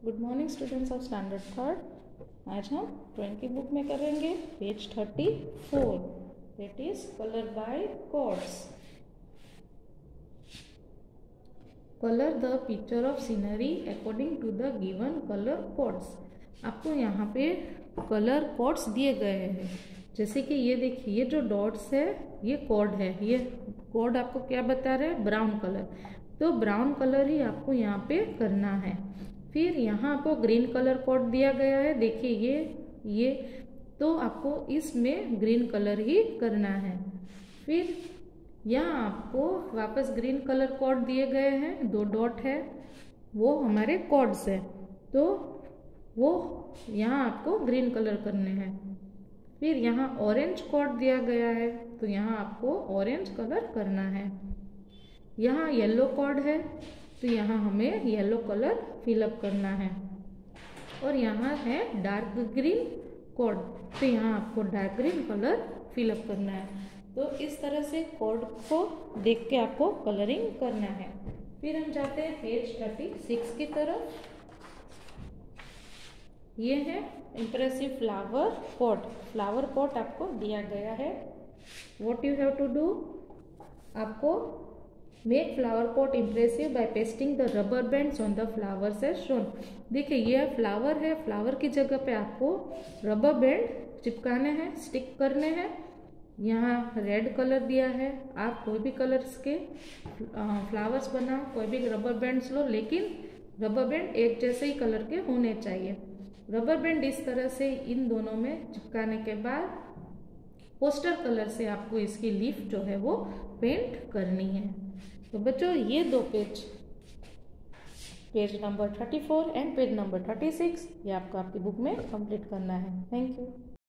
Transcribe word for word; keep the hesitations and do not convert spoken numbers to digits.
Good morning students of standard third. आज हम drawing की बुक में करेंगे page thirty four, that is colour by codes. Colour the picture of scenery according to the given colour codes. आपको यहाँ पे colour codes दिए गए हैं, जैसे कि ये देखिए, ये जो डॉट्स है ये कोड है। ये कोड आपको क्या बता रहे हैं? Brown colour. तो ब्राउन कलर ही आपको यहाँ पे करना है। फिर यहाँ आपको ग्रीन कलर कोड दिया गया है, देखिए ये ये तो आपको इसमें ग्रीन कलर ही करना है। फिर यहाँ आपको वापस ग्रीन कलर कोड दिए गए हैं, दो डॉट है, वो हमारे कोड्स है, तो वो यहाँ आपको ग्रीन कलर करने हैं। फिर यहाँ ऑरेंज कोड दिया गया है, तो यहाँ आपको ऑरेंज कलर करना है। यहाँ येलो कोड है, तो यहाँ हमें येलो कलर फिलअप करना है। और यहाँ है डार्क ग्रीन कोड, तो यहाँ आपको डार्क ग्रीन कलर फिलअप करना है। तो इस तरह से कोड को देख के आपको कलरिंग करना है। फिर हम जाते हैं पेज थर्टी सिक्स की तरफ। ये है impressive flower pot. Flower pot आपको दिया गया है। What you have to do, आपको make flower pot impressive by pasting the rubber bands on the flowers as shown. देखिए ये फ्लावर है, फ्लावर की जगह पे आपको रबर बैंड चिपकाने हैं, स्टिक करने हैं। यहाँ रेड कलर दिया है, आप कोई भी कलर्स के फ्लावर्स बनाओ, कोई भी रबर बैंड्स लो, लेकिन रबर बैंड एक जैसे ही कलर के होने चाहिए। रबर बैंड इस तरह से इन दोनों में चिपकाने के बाद पोस्टर कलर से आपको इसकी लीफ जो है वो पेंट करनी है। तो बच्चों ये दो page, page number thirty four and page number thirty six, ये आपको आपकी बुक में कंप्लीट करना है। Thank you.